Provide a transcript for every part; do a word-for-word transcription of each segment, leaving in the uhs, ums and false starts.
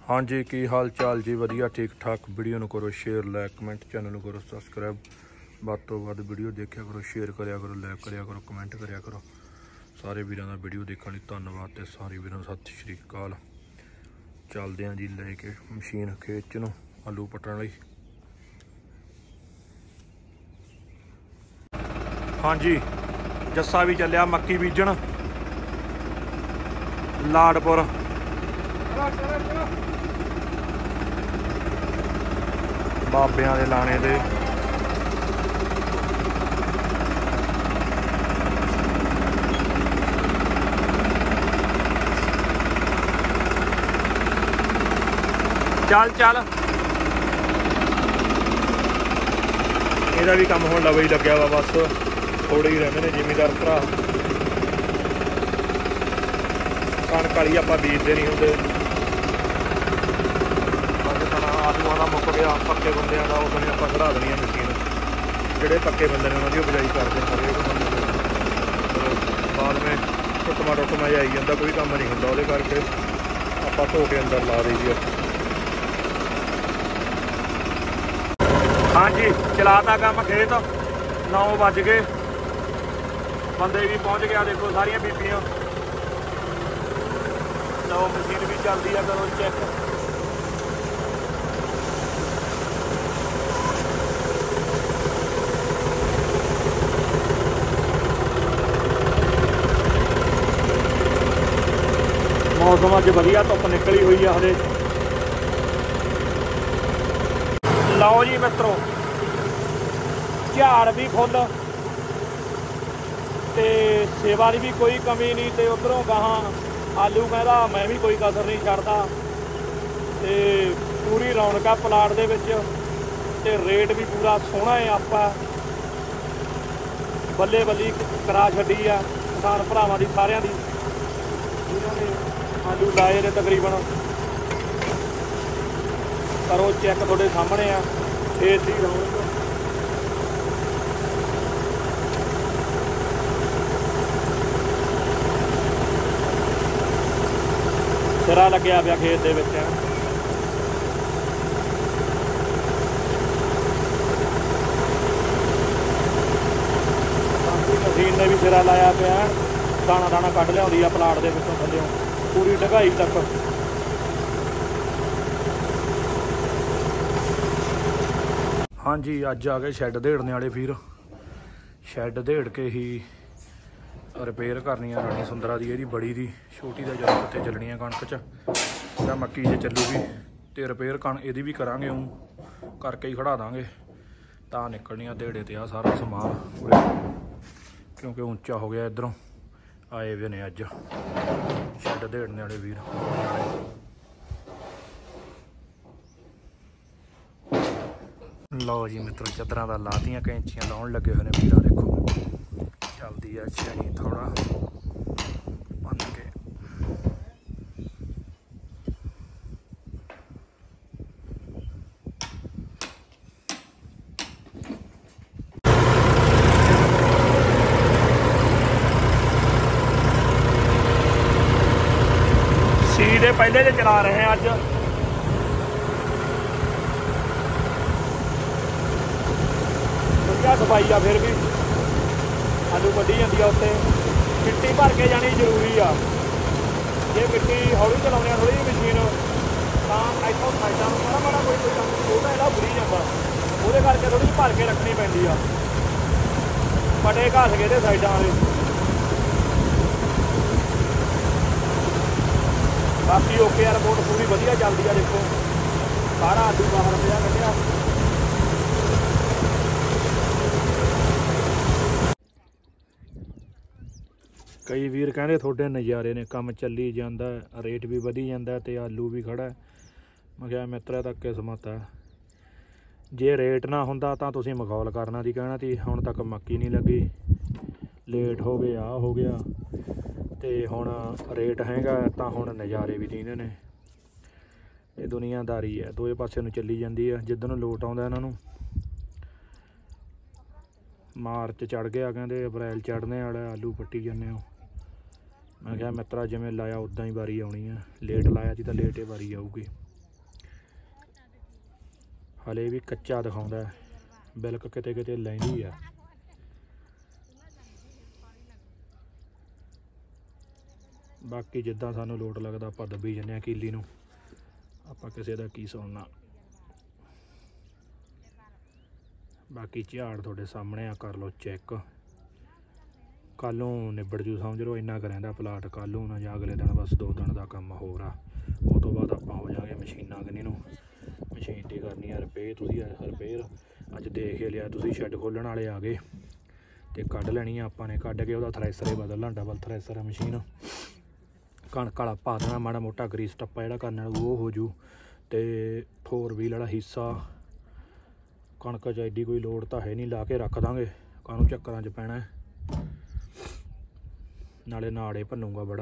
हाँ जी, की हाल चाल जी? वधिया ठीक ठाक। वीडियो नूं करो शेयर, लाइक कमेंट, चैनल नूं करो सबसक्राइब। वध तो वध वीडियो देखा करो, शेयर करिया करो, लाइक करिया करो, कमेंट करिया करो। सारे वीरों का वीडियो देखने लई धन्नवाद ते सारे वीरों सत श्री अकाल। चलदे हैं जी लेके मशीन खेत च नूं आलू पट्टण लई। हाँ जी, जस्सा भी चलिया मक्की बीजण लाडपुर। बाबियां दे लाने दे चल चल ਇਹਦਾ भी काम होने लगा ही लग्या वा। बस थोड़े ही रहंदे ने जिमीदार भरा। कणक वाली आपां बीजदे नहीं हुंदे। आलूआं दा मुक गया, पक्के बंदियां दा उस दिन आपां खड़ा देनी मशीन। जिहड़े पक्के बंदे ने उन्हां दी बिजाई करदे हरेक बंदे। बाद में टुटमा टुटमा जिहा आई जांदा, कोई काम नहीं हुंदा। ਉਹਦੇ करके आपां धो के अंदर ला दईदी आ। हाँ जी, चलाता काम खेत। नौ बज गए, बंदे भी पहुँच गया। देखो सारिया बीबियां। लो मशीन भी चलती है, करो चेक। मौसम अज वधिया, धुप निकली हुई है हले। लो जी मित्रों, झाड़ भी फुल ते सेवा की भी कोई कमी नहीं। तो उधरों गाहां आलू कहता मैं भी कोई कसर नहीं छड्डदा। ते पूरी रौनक प्लाट दे विच ते रेट भी पूरा सोहना है। आपा बल्ले बल्ली करा छड्डी आ किसान भरावां दी, सारियां दी जिन्हां ने आलू लाए ने। तकरीबन करो चेक, तुहाडे सामने आ खेत दी रौनक। सिरा लग्या पिया खेत दे विच। मशीन ने भी सिरा लाया पिया। दाना दाना कढ लिआउंदी आ प्लाट दे विचों थल्लेओं पूरी ढगाई तक। हाँ जी, अज आ गए शैड देड़ने वाले वीर। शैड देड़ के ही रिपेयर करनी है रानी सुंदरा दी, ਇਹਦੀ बड़ी दी। छोटी का जब कितने चलनी है कणक च या मक्की च चलूगी। तो रिपेयर कण ਇਹਦੀ भी करांगे, ऊँ करके ही खड़ा देंगे। ਤਾਂ निकलनी देड़े ते आ सारा समान पूरे, क्योंकि ऊंचा हो गया। इधरों आए हुए ने अज शैड देड़ने वाले वीर। लो जी मित्रों, चादर का लातियां, कैंचियां लाउन लगे हुए ने वीर। देखो चलती है छेनी थोड़ा बन के। सीधे पहले से चला रहे हैं अज। सफाई आ, फिर भी आलू वड्डी जाती है। उत्ते मिट्टी भर के जानी जरूरी आ। जे मिट्टी हौली चलाने थोड़ी जी मशीन, तो इतों साइडों माड़ा माड़ा कोई कोई काम छोटा जिहा बुरी जाता। वो करके थोड़ी भर के रखनी पैंदी आ। पटे घस गए साइडों वाले। बाकी ओके आ, रिपोर्ट पूरी वधिया चलती है। देखो सारा आलू बाहर पिया कढ़िया। कई वीर कहते थोड़े नज़ारे ने, काम चली जाता, रेट भी वधी जाता तो आलू भी खड़ा। मैं क्या मित्रा तक किस्मत है। जे रेट ना होंदा तो तुसीं मखौल करना दी कहना ती। हुण तक मक्की नहीं लगी, लेट हो गया, आ हो गया। तो हुण रेट हैगा तो हुण नज़ारे भी दींदे ने। ये दुनियादारी है, दोए पासे नूं चली जाती है। जिद्दन लोट आउंदा इन्हां नूं मार्च चढ़ गया, कहते अप्रैल चढ़ने वाला, आलू पट्टी जाने हो। मैं क्या मित्रा जिमें लाया उदा ही वारी आनी है। लेट लाया जी तो लेट ही वारी आऊगी। हले भी कच्चा दिखाउंदा है, बिलक किते किते लैंदी है। बाकी जिद्दां सानूं लोट लगदा आपां दब्बी जन्ने आ कीली नूं, आपां किसे दा की सुनना। बाकी झाड़ तुहाडे सामने आ, कर लो चैक। कल नूं निबड़ जू समझ लो, इन्ना क रहिंदा प्लाट। कल नूं ना जां अगले दिन, बस दो दिन का काम होर आ। उस तो बाद आपां हो जाएंगे मशीनां कन्नी नूं। मशीन दी करनी है रिपेयर। तुसीं रिपेयर अज देख ही लिया, तुसीं शैड खोलण वाले आ गए ते कढ लैनी आ आपां ने। कढ के उहदा थ्रैसर ही बदलना, डबल थ्रैसर मशीन। कणक वाला पा देना, माड़ा मोटा ग्रीस टप्पा जिहड़ा करने वाला वो हो जू। ते फोर व्हील वाला हिस्सा कणक च एड्डी कोई लोड़ तां है नहीं, ला के रख दांगे, काहनूं चक्करां च पैना है। नाले नाड़े भनूगा बड़ा,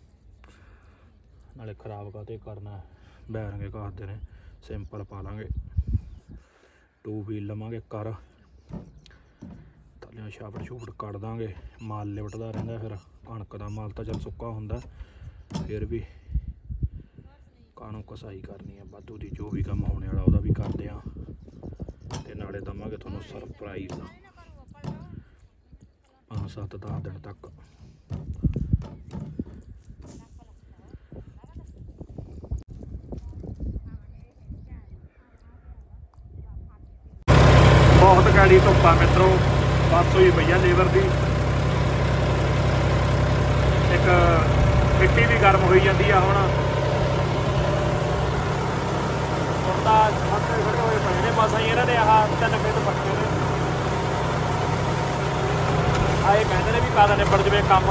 नाले खराब काते करना। बैरंगे कहते ने सिंपल पा लांगे, टू व्हील लवांगे कर, थल्ले छापड़ छूपड़ कट दांगे। माल लिपटदा रहिंदा, फिर कणक दा माल तां चल सुक्का हुंदा, फिर भी काहनूं कसाई करनी है वाधू दी। जो भी काम होने वाला उहदा भी करदे आ, ते नाले दवांगे तुहानूं सरप्राइज पाँच सत्त दस दिन तक। बहुत कैड़ी धुप्पा मित्रों, बस हुई पई है लेबर की। एक मिट्टी भी गर्म होई जाती है हुण। हुण तां खड़े खड़े होए पए ने, बस इन्हां ने आह तीन फिट पक्के ने। आए कहते ने भी कद निबड़ जवे काम।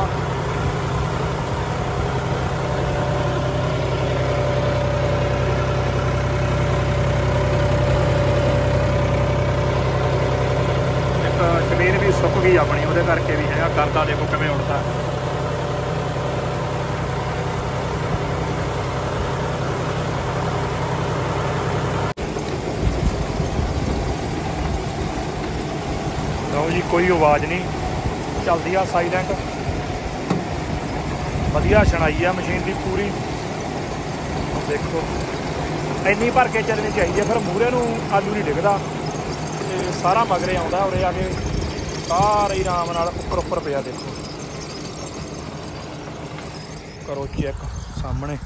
जमीन भी सुक गई अपनी, वो करके भी है। करदा देखो किवें उड़दा। लो जी, कोई आवाज़ नहीं, चलदी आ साइलेंट। वधिया छनाई आ मशीन की पूरी। देखो इन्नी भर के चलनी चाहिए, फिर मूहरे नूं आलू नहीं डिगदा। सारा मगरे आउंदा, उरे आके सारे ही आराम नाल उपर उपर पिया। देखो करो चेक सामने,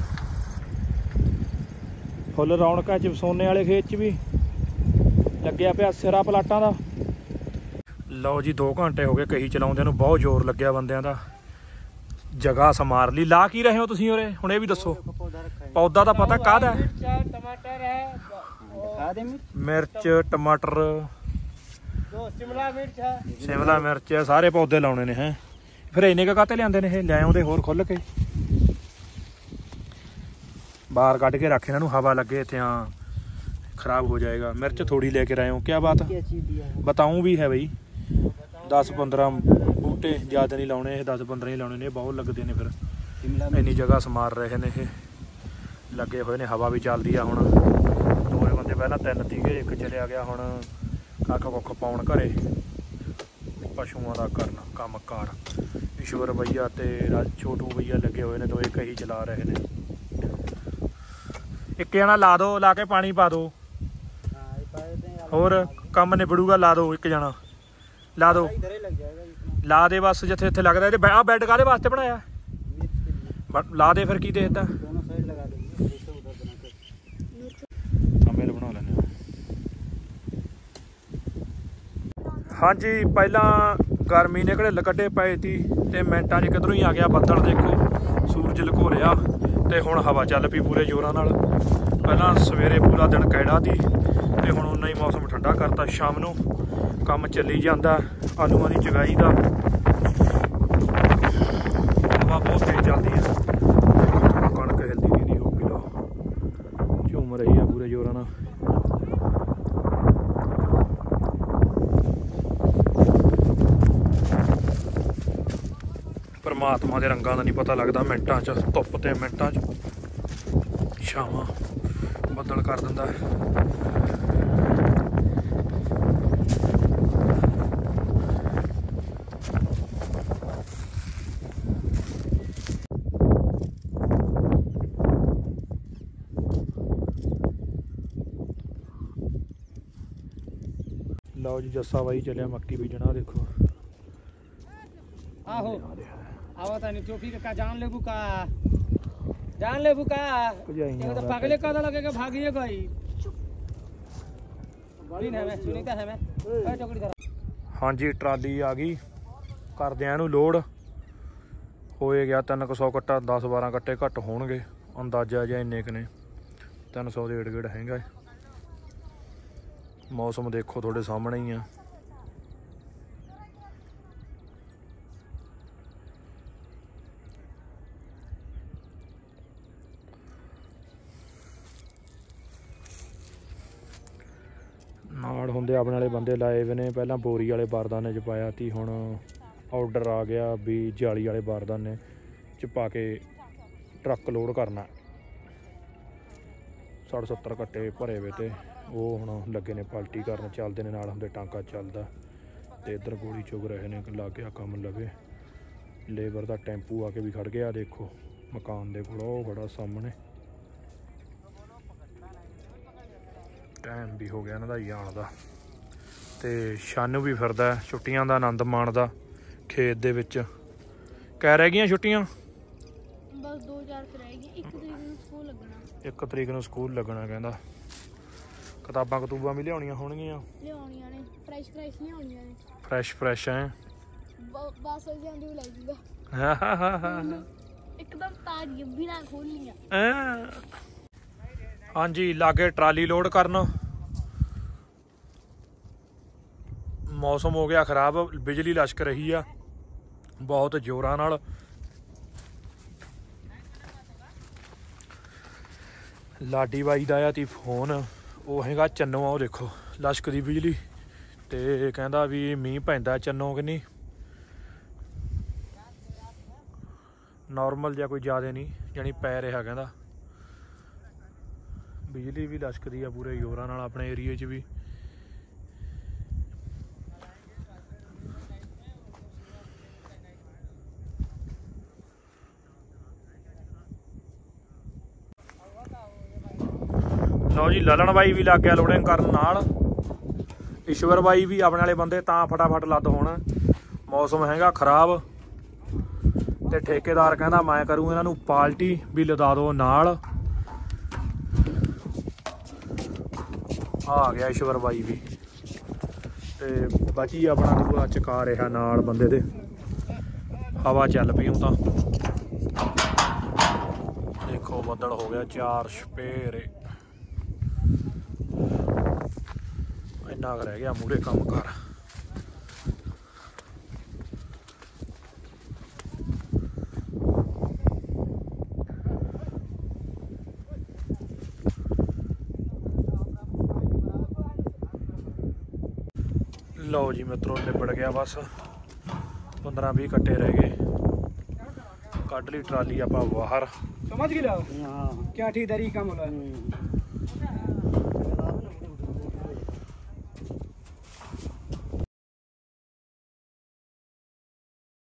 फुल रौनक च सोने वाले खेत च भी लग्या पिया सिरा प्लाटां दा। लो जी, दो घंटे हो गए कही चलाउंदे नूं, बहुत जोर लग्या बंदियां दा। जगह समार ली। ला की रहे हो तुसीं उरे, हुण ये भी दसो। पौधा दा पता काहदा है? मिर्च, टमाटर, शिमला मिर्च है, शिमला मिर्च है, सारे पौधे लाने ने हैं। फिर इन्ने काहते लिआंदे ने? लै आउंदे होर खुल के, बाहर कढ़ के रख, इन्हां नूं हवा लगे इत्थे। हाँ, खराब हो जाएगा। मिर्च थोड़ी लेके आए हो, क्या बात? बताऊँ भी है भाई, दस पंद्रह बूटे, ज़्यादा नहीं लाने, दस पंद्रह ही लाने ने, बहुत लगते हैं। फिर इन्नी जगह समार रहे ने, ये लगे हुए ने। हवा भी चलती है हुण। दो बंदे पहला तीन तीगे, एक चलिया गया हुण कख कुख पाउण घरे, पशुओं का करना काम कार। ईश्वर भैया ते छोटू भैया लगे हुए ने, दो एक ही चला रहे ने। एक जना ला दो, ला के पानी पा दो, होर काम निबड़ूगा। ला दो, एक जना ला दो, ला दे बस जिथे जिथे लगता। आ बैड काहदे वास्ते बनाया? ला दे फिर की देखदा। मेल बना लेने। हाँ जी, पहला गर्मी ने घड़े कड्डे पे थी, ते मिनटां च किधरों ही आ गया बदल। देखो सूरज लुको रहा, ते हुण हवा चल पई पूरे जोरां नाल। पहला सवेरे पूरा दिन कैड़ा थी, ते हुण उन्ना ही मौसम ठंडा करता। शाम नूं काम चली जांदा आलूआं दी चगाई दा। हवा बहुत तेज चलती है। कणक हिलदी भी नहीं, होगी लो झूम रही है पूरे जोरां नाल। परमात्मा के रंगां दा नहीं पता लगता। मिनटां च धुप्प ते मिनटां च छावां बदल कर दिंदा है। लो जी जस्सा बाई चलिया मक्की बीजना देखो आहो आवा तानी टोपी का जान लेबू का जान लेबू का ये तो पागले का लगेगा भागिए गई बड़ी ना मैं सुनीता है मैं ए चौकड़ी धर। हाँ जी ट्राली आ गई करदे इहनूं लोड होए गया तीन सौ कट्टा दस बारह कट्टे घट होणगे अंदाजा जिहा इन्ने क ने तीन सौ डेढ़ गेड़ हैगा। मौसम देखो थोड़े सामने ही है। नाड़ होंदे अपने वाले बंदे लाए हुए ने पहला बोरी वाले बारदाने च पाया ती हुण ऑर्डर आ गया भी जाली वाले बारदाने च पा के ट्रक लोड करना। साठ सत्तर कट्टे भरे हुए थे वो हुण लगे ने पलटी करन चलते ने नाल हुंदे टांका चलदा ते इधर गोली चुग रहे ने लग गया कम लगे। लेबर का टैंपू आके भी खड़ गया देखो मकान दे कोल ओह खड़ा सामने। टाइम भी हो गया इन्हां दा जाण दा ते शानू भी फिरदा छुट्टियां दा आनंद माणदा खेत दे विच। कै रह गईयां छुट्टियां बस दो चार रह गई। एक तरीक नूं स्कूल लगना एक तरीक नूं स्कूल लगना कहंदा। किताबां कतूबां भी लियाउणियां होणगीਆਂ लियाउणियां ने फ्रैश फ्रैश लियाउणियां ने फ्रैश फ्रैश है बस ਜਾਂਦੀ ਲੈ ਜੂਗਾ एकदम ताजी बिना खोलियां। हाँ जी लागे ट्राली लोड करन मौसम हो गया खराब बिजली लश्क रही है बहुत जोरां नाल। लाडी बाई दा आया ती फोन वो हैगा चन्नो आ देखो लश्क दी बिजली ते कहंदा भी मींह पैंदा चन्नो कि नहीं नॉर्मल या कोई ज़्यादा नहीं जानी पै रहा कहंदा। बिजली भी लश्कदी है पूरे जोरां नाल अपने एरिए च भी। लो जी ललन बाई भी लग गया लोडिंग करन नाल। ईश्वर बाई भी अपने वाले बंदे तां फटाफट लद होना मौसम हैगा खराब ते ठेकेदार कहंदा मैं करूँ इन्हां नूं पाल्टी भी लदा दो नाल। आ गया ईश्वर बाई भी ते बची अपना दूआ चका रहा नाल बंदे दे हवा चल पई हूँ तां देखो बदल हो गया चार छपेरे इन्ना रह गया मूहरे काम कर। लो जी मित्रों निबड़ गया बस पंद्रह भी कट्टे रह गए कढ़ ली ट्राली आप बाहर समझ गए क्या ठीक तरीका